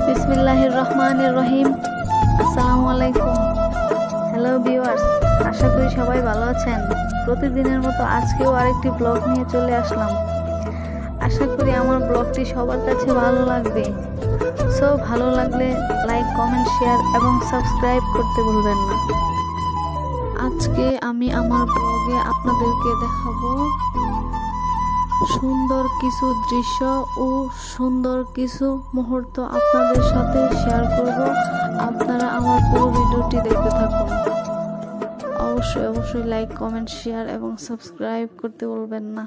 বিসমিল্লাহির রহমানির রহিম। আসসালামু আলাইকুম। হ্যালো ভিউয়ার্স, আশা করি সবাই ভালো আছেন। প্রতিদিনের মতো আজকেও আরেকটি ব্লগ নিয়ে চলে আসলাম। আশা করি আমার ব্লগটি সবার কাছে ভালো লাগবে। সো ভালো লাগলে লাইক, কমেন্ট, শেয়ার এবং সাবস্ক্রাইব করতে ভুলবেন না। আজকে আমি আমার ব্লগে আপনাদেরকে দেখাবো সুন্দর কিছু দৃশ্য ও সুন্দর কিছু মুহূর্ত আপনাদের সাথে শেয়ার করব। আপনারা আমার পুরো ভিডিওটি দেখতে থাকুন। অবশ্যই লাইক, কমেন্ট, শেয়ার এবং সাবস্ক্রাইব করতে ভুলবেন না।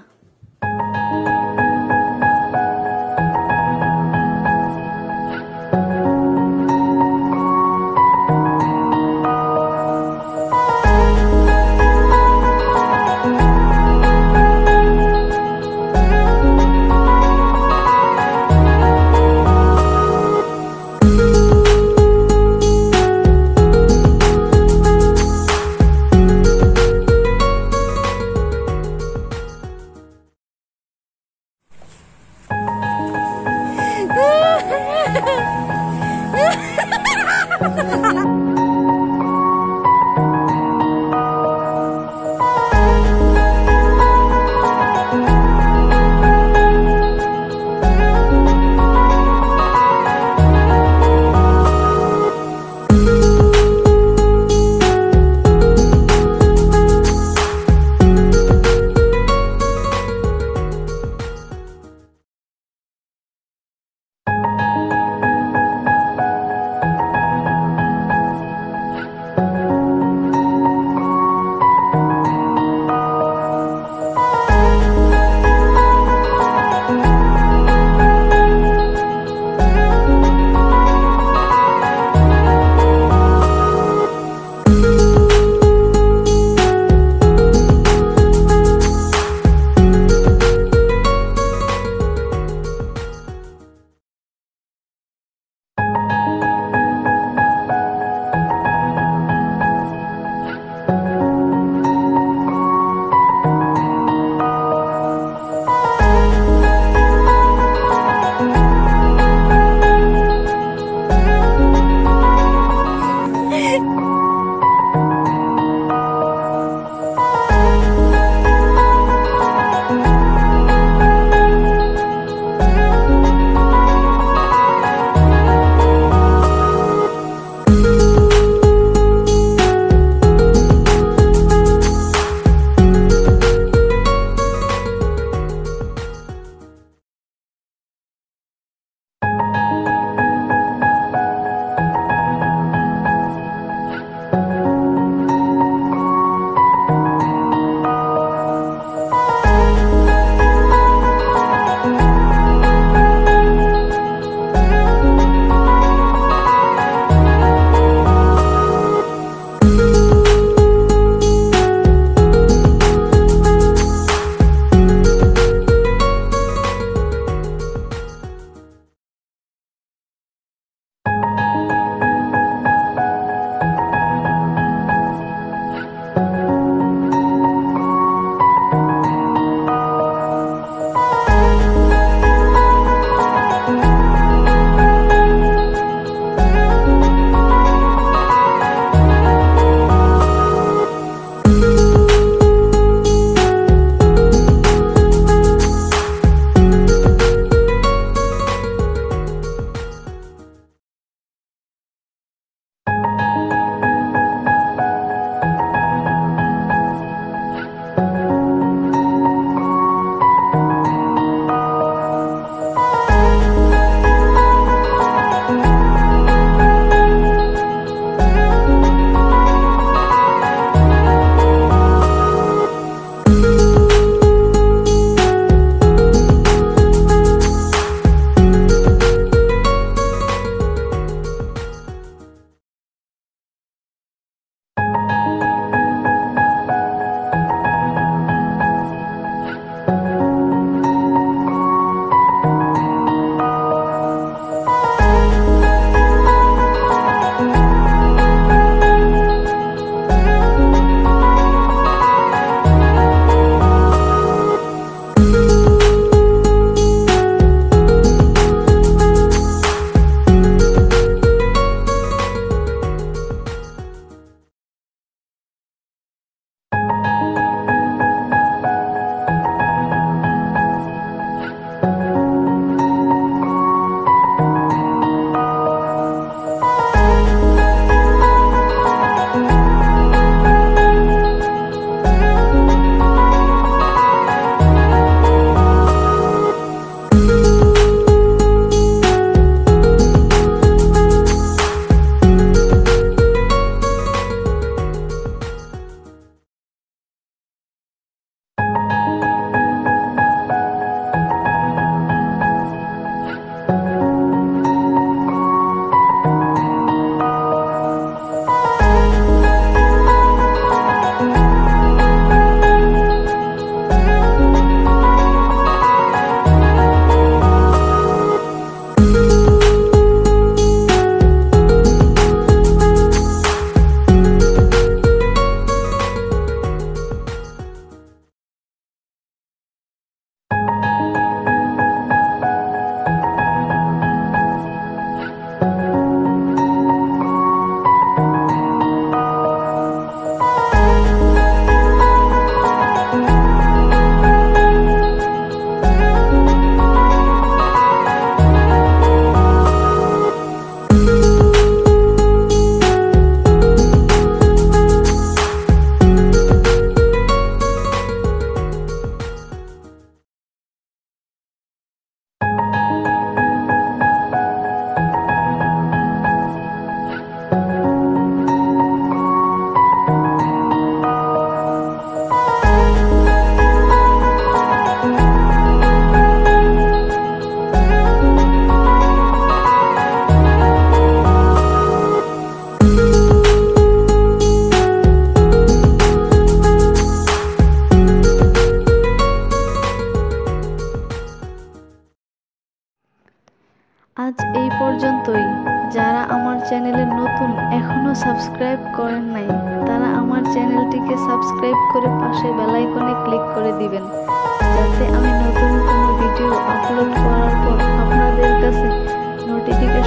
পর্যন্তই। যারা আমার চ্যানেলে নতুন এখনো সাবস্ক্রাইব করেন নাই তারা আমার চ্যানেলটিকে সাবস্ক্রাইব করে পাশে বেল আইকনে ক্লিক করে দিবেন, যাতে আমি নতুন কোনো ভিডিও আপলোড করার পর আপনাদের কাছে নোটিফিকেশন